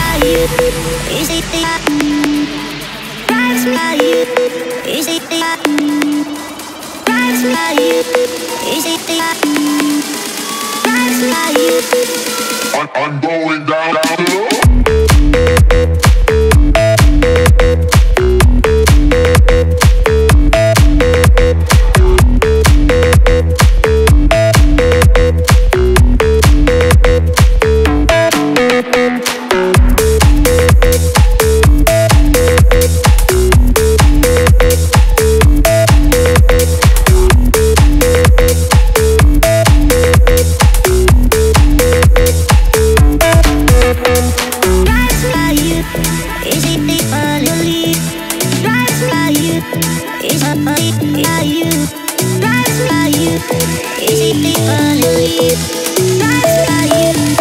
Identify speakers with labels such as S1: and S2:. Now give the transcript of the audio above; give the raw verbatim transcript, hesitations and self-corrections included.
S1: by you. Is it the drives me by you? Is it the drives me by you? Is it the drives me by you? I'm, I'm going down, down low. Is it the only drives by you?